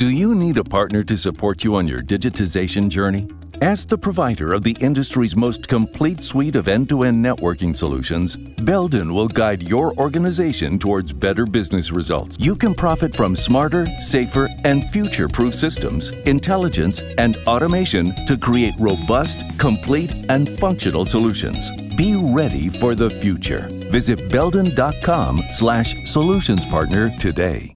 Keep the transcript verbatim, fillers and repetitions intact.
Do you need a partner to support you on your digitization journey? As the provider of the industry's most complete suite of end-to-end networking solutions, Belden will guide your organization towards better business results. You can profit from smarter, safer, and future-proof systems, intelligence, and automation to create robust, complete, and functional solutions. Be ready for the future. Visit Belden dot com slash solutions partner today.